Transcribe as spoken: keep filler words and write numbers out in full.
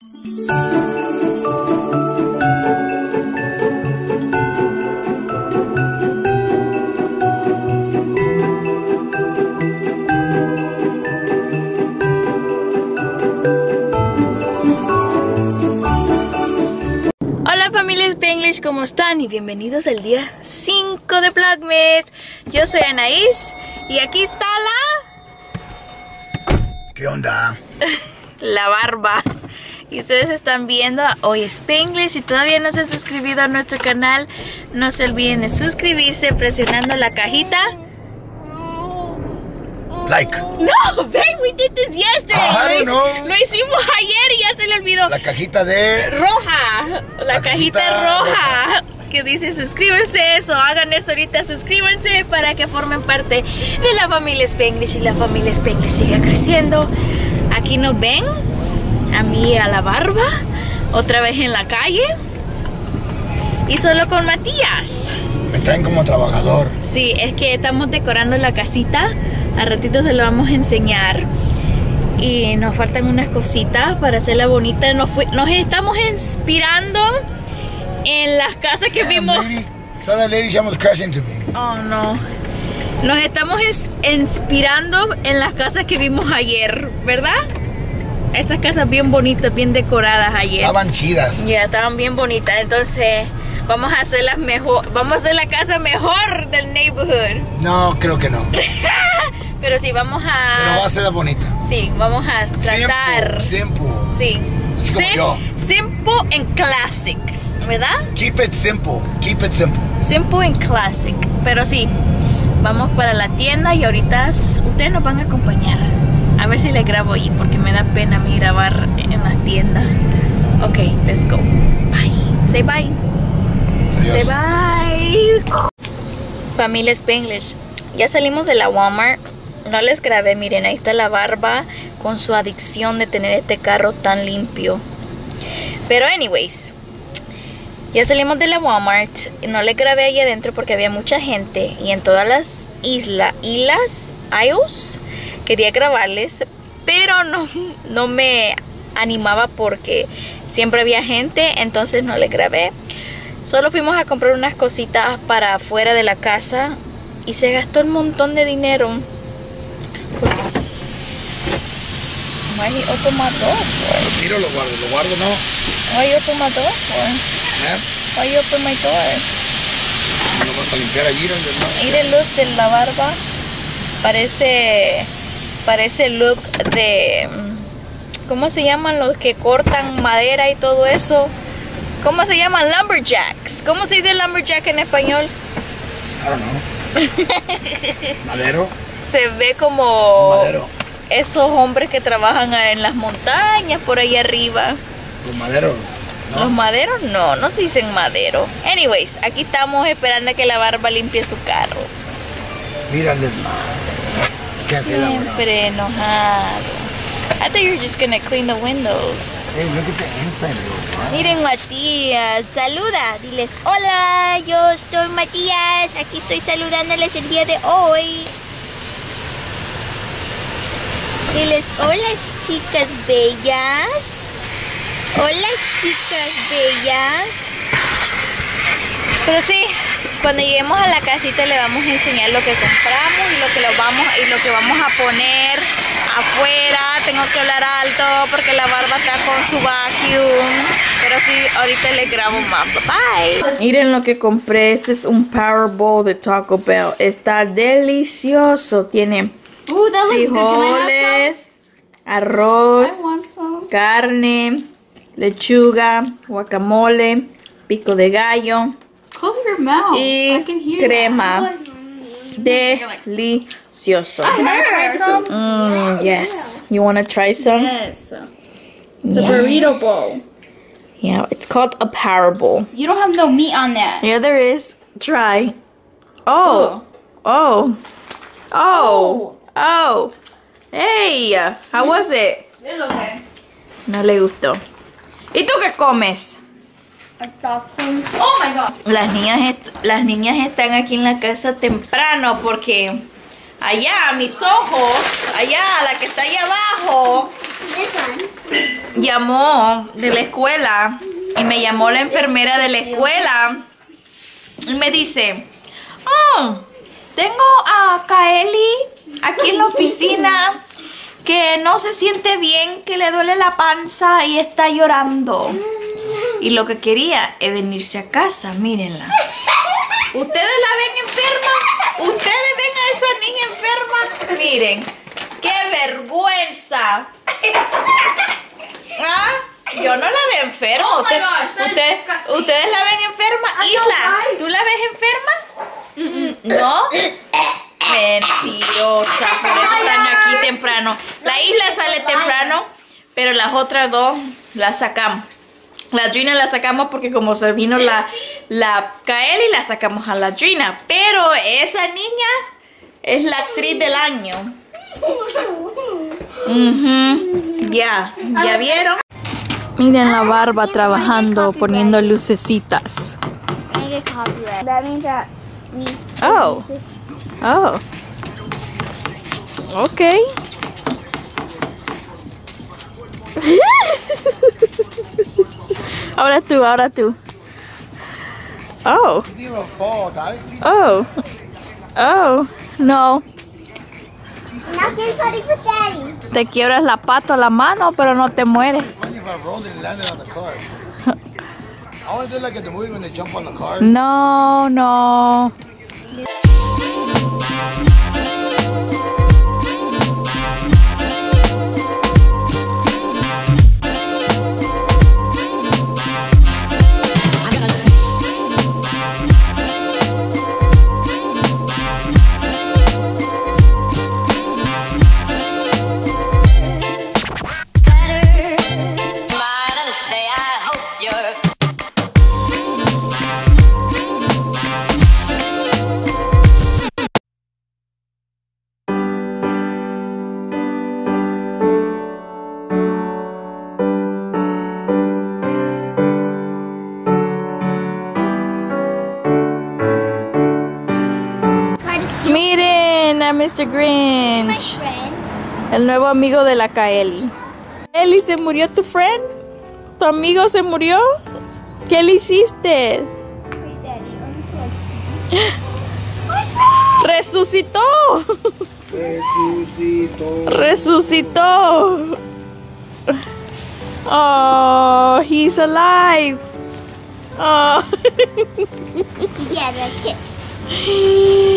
Hola familia Spanglish, ¿cómo están? Y bienvenidos al día cinco de Vlogmas. Yo soy Anaís y aquí está la... ¿Qué onda? La barba. Y ustedes están viendo hoy Spanglish. Si todavía no se han suscrito a nuestro canal, no se olviden de suscribirse presionando la cajita. Like. No, babe, we did this yesterday. I don't lo, know. lo hicimos ayer y ya se le olvidó. La cajita de... Roja. La, La cajita, cajita roja. roja. Que dice suscríbanse, eso, hagan eso ahorita, suscríbanse para que formen parte de la familia Spanglish y la familia Spanglish siga creciendo. Aquí nos ven, a mí a la barba, otra vez en la calle y solo con Matías. Me traen como trabajador. Sí, es que estamos decorando la casita, al ratito se lo vamos a enseñar y nos faltan unas cositas para hacerla bonita. Nos, fui, nos estamos inspirando en las casas que Damn, vimos. lady. So that lady, she almost crashed into me. Oh no. Nos estamos inspirando en las casas que vimos ayer, ¿verdad? Esas casas bien bonitas, bien decoradas ayer. Estaban chidas. Ya, yeah, estaban bien bonitas. Entonces, vamos a hacerlas mejor. Vamos a hacer la casa mejor del neighborhood. No, creo que no. Pero sí, vamos a... Pero va a ser bonita. Sí, vamos a tratar... Simple, simple. Sí. Así como Sim yo. Simple and classic, ¿verdad? Keep it simple. Keep it simple. Simple and classic. Pero sí, vamos para la tienda y ahorita ustedes nos van a acompañar. A ver si les grabo ahí porque me da pena a mí grabar en la tienda. Ok, let's go. Bye. Say bye. Adiós. Say bye. Familia Spanglish, ya salimos de la Walmart. No les grabé, miren, ahí está la barba con su adicción de tener este carro tan limpio. Pero anyways, ya salimos de la Walmart. No les grabé ahí adentro porque había mucha gente. Y en todas las islas, islas, isles, quería grabarles. Pero no, no me animaba porque siempre había gente. Entonces no les grabé. Solo fuimos a comprar unas cositas para afuera de la casa. Y se gastó un montón de dinero. Why he open my door for? Lo tiro, lo guardo, lo guardo, no. Why you open my door for? ¿Eh? Why you open my door? ¿Me lo vas a limpiar allí, no? Mire el look de la barba. Parece... Parece el look de... ¿Cómo se llaman los que cortan madera y todo eso? ¿Cómo se llaman? Lumberjacks. ¿Cómo se dice lumberjack en español? I don't know. Madero. Se ve como... Madero. Esos hombres que trabajan en las montañas por ahí arriba. Los maderos. ¿No? Los maderos no, no se dicen madero. Anyways, aquí estamos esperando a que la barba limpie su carro. Mira el desmadre. ¿Qué hace la barba? Siempre enojado. I thought you were just gonna clean the windows. Hey, look at the inside of it, right? Miren, Matías, saluda, diles hola, yo soy Matías, aquí estoy saludándoles el día de hoy. Diles hola, chicas bellas. Hola, chicas bellas. Pero sí, cuando lleguemos a la casita le vamos a enseñar lo que compramos y lo que lo vamos y lo que vamos a poner afuera. Tengo que hablar alto porque la barba está con su vacuum. Pero sí, ahorita les grabo más. Bye. Miren lo que compré. Este es un Powerball de Taco Bell. Está delicioso. Tiene Ooh, that looks good. Can I have frijoles, arroz, some? I want some. carne, lechuga, guacamole, pico de gallo Close your mouth. y I can hear crema. Delicioso. Can I try some? Mm, yes. You want to try some? Yes. It's a burrito bowl. Yeah, it's called a Powerball. You don't have no meat on that. Yeah, there is. Try. Oh. Oh. Oh. Oh. Hey. How was it? It's okay. No le gustó. ¿Y tú qué comes? Oh my god. Las niñas, las niñas están aquí en la casa temprano porque allá, a mis ojos, allá, la que está allá abajo, llamó de la escuela y me llamó la enfermera de la escuela y me dice, oh, tengo a Kaeli aquí en la oficina que no se siente bien, que le duele la panza y está llorando. Y lo que quería es venirse a casa, mírenla. ¿Ustedes la ven enferma? ¿Ustedes ven a esa niña enferma? Miren, qué vergüenza. ¿Ah? Yo no la veo enferma. Oh my Usted- gosh, that is ustedes, disgusting. ¿Ustedes la ven enferma? Isla, ¿tú la ves enferma? ¿No? Mentirosa, por eso están aquí temprano. La Isla sale temprano, pero las otras dos las sacamos. La Gina la sacamos porque como se vino la, la Kaeli, la sacamos a la Gina. Pero esa niña es la actriz del año. Ujú. Ya, ¿ya vieron? Miren la barba trabajando, poniendo lucecitas. I get copyright. That means that we. Oh. Oh. Okay. Ahora tú, ahora tú. Oh. Oh. Oh. No. Now get ready for daddy. Te quiebras la pata o la mano, pero no te mueres. Funny if I rolled and landed on the car. I want to do like at the movie when they jump on the car. No, no. Try to steal Miren a mister my Grinch, friend. el nuevo amigo de la Kaeli. Eli, ¿se murió tu friend? ¿Tu amigo se murió? ¿Qué le hiciste? Wait, daddy. I'm so- ¡Resucitó! Resucitó. ¡Resucitó! Oh, he's alive. Oh. Yeah, the kiss.